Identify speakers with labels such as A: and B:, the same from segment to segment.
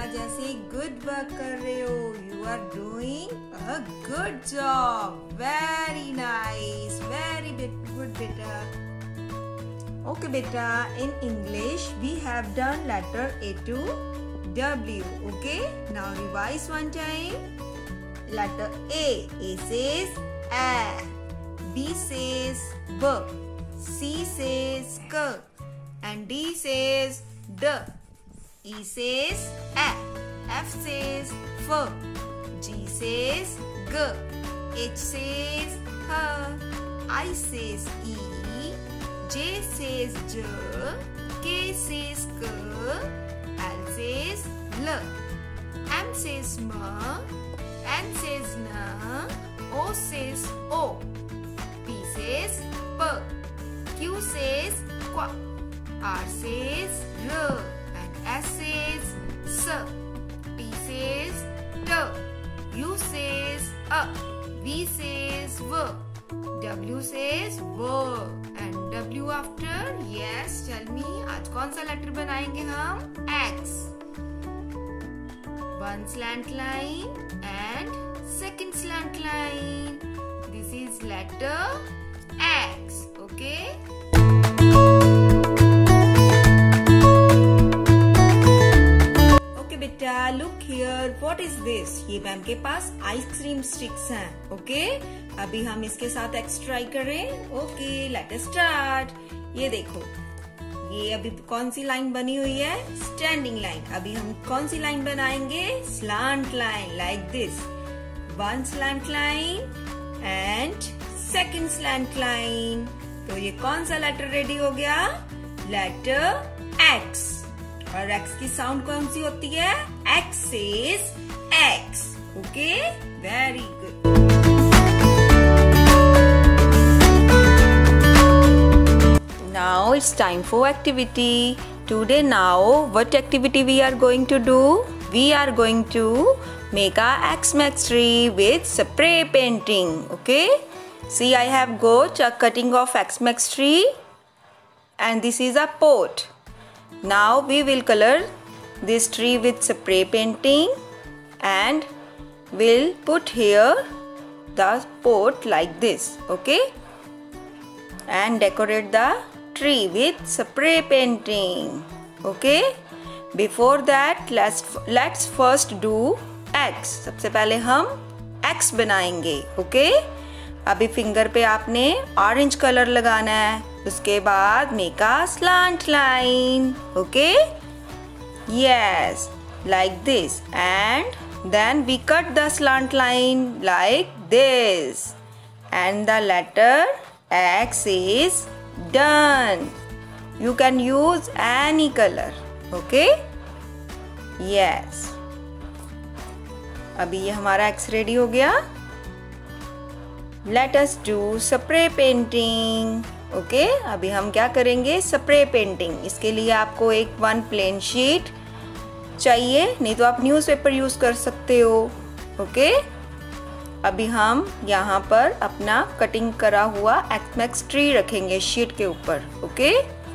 A: बेटा जैसे good work कर रहे हो. You are doing a good job. Very nice. Very good बेटा. Okay beta, in English we have done letter A to W. Okay, now revise one time. Letter A. A says A. B says B. C says K. And D says D. E says A. F says F. G says G. H says H. I says E. J says J, K says K, L says L, M says M, N says N, O says O, P says P, Q says Q, R says R, and S says S, T says T, U says A, V says V, W says W. And W after? Yes, tell me. आज कौन सा letter बनाएंगे हम? X. One slant line and second slant line. This is letter X. Okay? Okay बेटा, look here. What is this? ये ma'am के पास ice cream sticks हैं. Okay? अभी हम इसके साथ एक्स ट्राई करें. Okay, let us start. ये देखो, ये अभी कौन सी लाइन बनी हुई है? Standing line. अभी हम कौन सी लाइन बनाएंगे? Slant line, like this. One slant line and second slant line. तो ये कौन सा लेटर रेडी हो गया? Letter X. और एक्स की साउंड कौन सी होती है? X says X. Okay, very good. Now it's time for activity. Today now what activity we are going to do? We are going to make a X-Max tree with spray painting. Okay? See, I have got a cutting of X-Max tree and this is a pot. Now we will color this tree with spray painting and we'll put here the pot like this. Okay? And decorate the tree with spray painting. Okay? Before that, let's first do X. सबसे पहले हम X बनाएंगे. Okay? अभी finger पे आपने orange colour लगाना है. उसके बाद make a slant line. Okay? Yes, like this. And then we cut the slant line like this. And the letter X is done. You can use any color. Okay? Yes. अभी ये हमारा X ready हो गया. Let us do spray painting. Okay? अभी हम क्या करेंगे? Spray painting. इसके लिए आपको एक वन प्लेन शीट चाहिए, नहीं तो आप न्यूज़पेपर यूज कर सकते हो. ओके? अभी हम यहाँ पर अपना कटिंग करा हुआ X-Max ट्री रखेंगे शीट के ऊपर. ओके?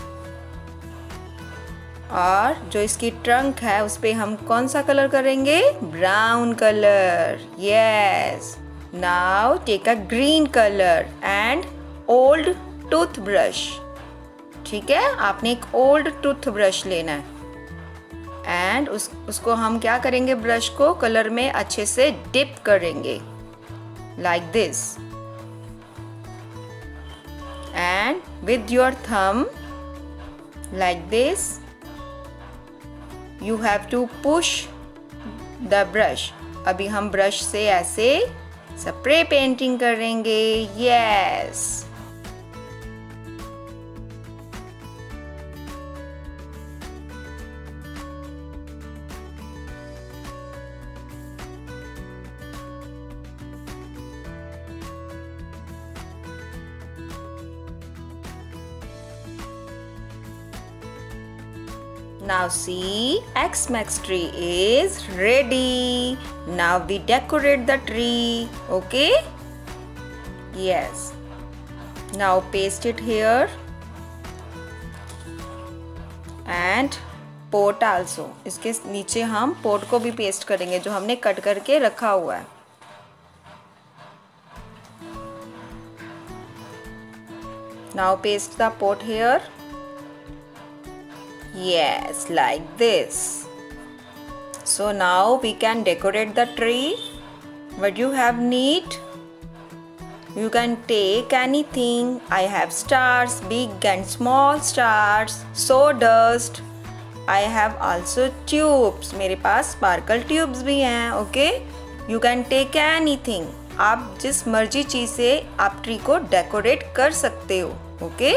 A: और जो इसकी ट्रंक है उस पे हम कौन सा कलर करेंगे? Brown colour. Yes. Now take a green colour and old tooth brush. ठीक है, आपने एक ओल्ड टूथ ब्रश लेना है एंड उसको हम क्या करेंगे? ब्रश को कलर में अच्छे से डिप करेंगे like this. And with your thumb like this, you have to push the brush. अभी हम ब्रश से ऐसे स्प्रे पेंटिंग करेंगे. Yes. Now see, X-Max tree is ready. Now we decorate the tree. Okay? Yes. Now paste it here and pot also, इसके नीचे हम pot को भी पेस्ट करेंगे जो हमने कट करके रखा हुआ है। Now paste the pot here. Yes, like this. So now we can decorate the tree. What you have need? You can take anything. I have stars, big and small stars, sawdust. I have also tubes. मेरे पास sparkle tubes भी हैं. Okay? You can take anything. आप जिस मर्जी चीज से आप tree को डेकोरेट कर सकते हो। Okay?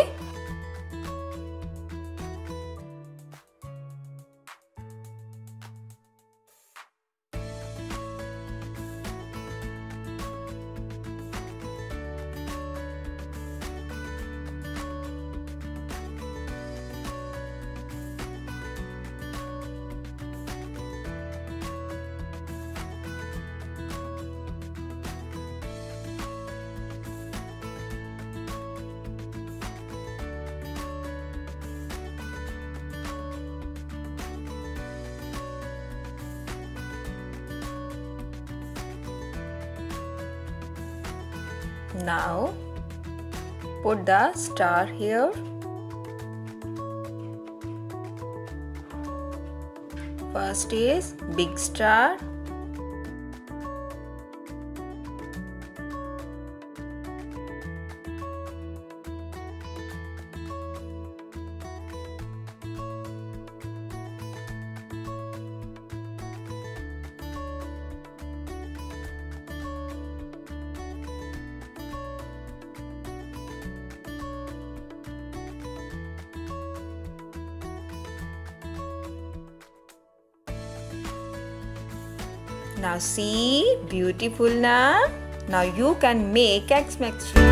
A: Now put the star here. First is big star. Now see, beautiful na? Now you can make Xmas tree.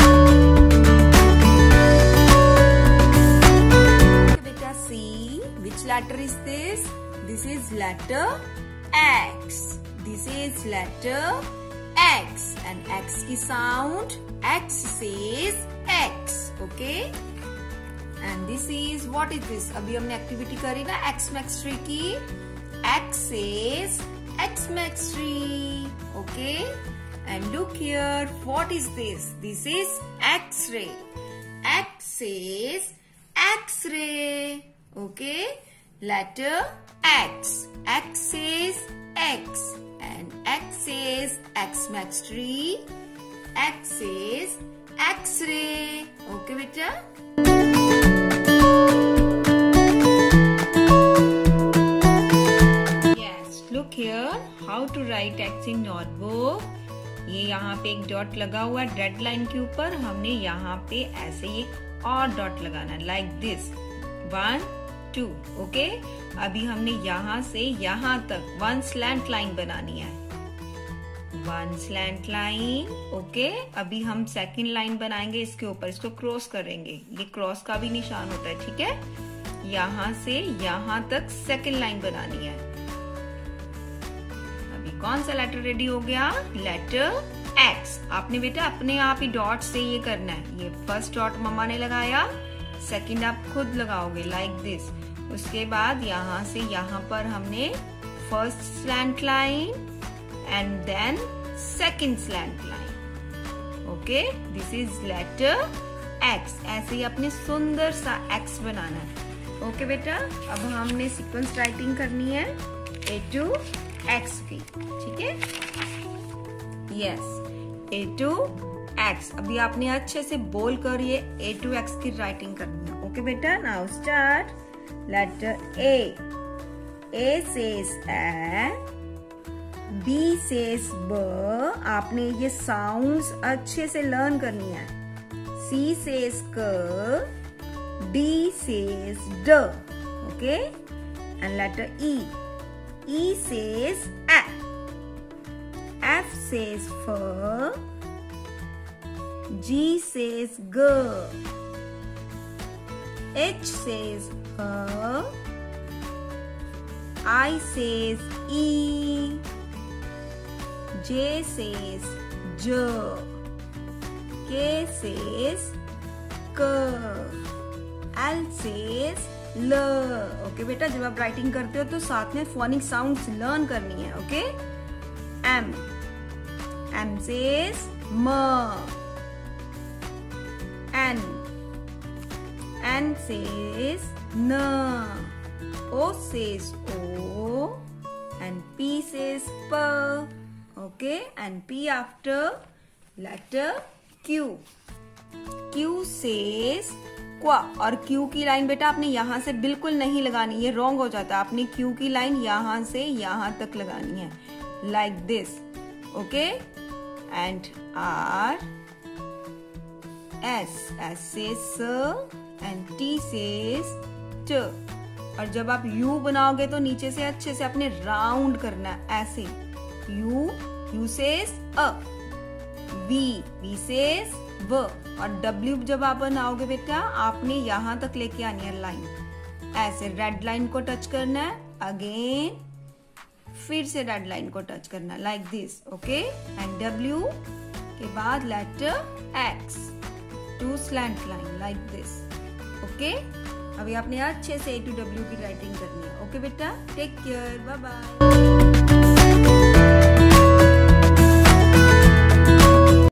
A: Okay, beta, see, which letter is this? This is letter X. This is letter X. And X ki sound, X says X. Okay? And this is, what is this? अभी हमने activity करी ना Xmas tree की. X says Xmas tree. Okay? And look here, what is this? This is X-ray. X says X-ray. Okay? Letter X. X says X. And X says Xmas tree. X says X-ray. Okay, beta? Look here, how to write X in notebook. ये यहाँ पे एक dot लगा हुआ है red line के ऊपर, हमने यहाँ पे ऐसे एक और डॉट लगाना है लाइक दिस 1 2. ओके, अभी हमने यहाँ से यहाँ तक 1 स्लैंट लाइन बनानी है, 1 स्लैंट लाइन. ओके, अभी हम सेकंड लाइन बनाएंगे इसके ऊपर, इसको क्रॉस करेंगे, ये क्रॉस का भी निशान होता है. ठीक है, यहाँ से यहाँ तक सेकंड लाइन बनानी है. कौन सा लेटर रेडी हो गया? Letter X. आपने बेटा अपने आप ही डॉट से ये करना है. ये फर्स्ट डॉट मम्मा ने लगाया, सेकंड आप खुद लगाओगे लाइक दिस. उसके बाद यहाँ से यहाँ पर हमने first slant line and then second slant line. Okay, this is letter X. ऐसे ही अपने सुंदर सा X बनाना है. ओके बेटा, अब हमने सीक्वेंस राइटिंग करनी है A to X की. ठीक है, यस, A to X. अभी आपने अच्छे से बोल कर ये A to X की राइटिंग करनी है. ओके बेटा, now start. Letter A. A says A, B says B. आपने ये साउंड्स अच्छे से लर्न करनी है. C says K, D says D. Okay, and letter E. E says A, F says F, G says G, H says H, I says E, J says J, K says K, L says ल। Okay बेटा, जब आप writing करते हो तो साथ में phonic sounds learn करनी है। ओके, एम, एम सेज म, एन, एन सेज न, O says O, and P says P. Okay, and P after letter Q. Q says क्वा। और Q की लाइन बेटा आपने यहाँ से बिल्कुल नहीं लगानी, ये रॉन्ग हो जाता है। आपने Q की लाइन यहाँ से यहाँ तक लगानी है, like this. Okay, and R, S, S says S, and T says T. और जब आप U बनाओगे तो नीचे से अच्छे से आपने राउंड करना है, ऐसे। U, U says अ, V, V says व। और W जब आप बनाओगे बेटा आपने यहाँ तक लेके आनी है लाइन, ऐसे रेड लाइन को टच करना है, अगेन फिर से रेड लाइन को टच करना है, like this. Okay, and W के बाद letter X, two slant line like this. Okay, अभी आपने अच्छे से A to W की राइटिंग करनी है। ओके बेटा, टेक केयर, बाय बाय।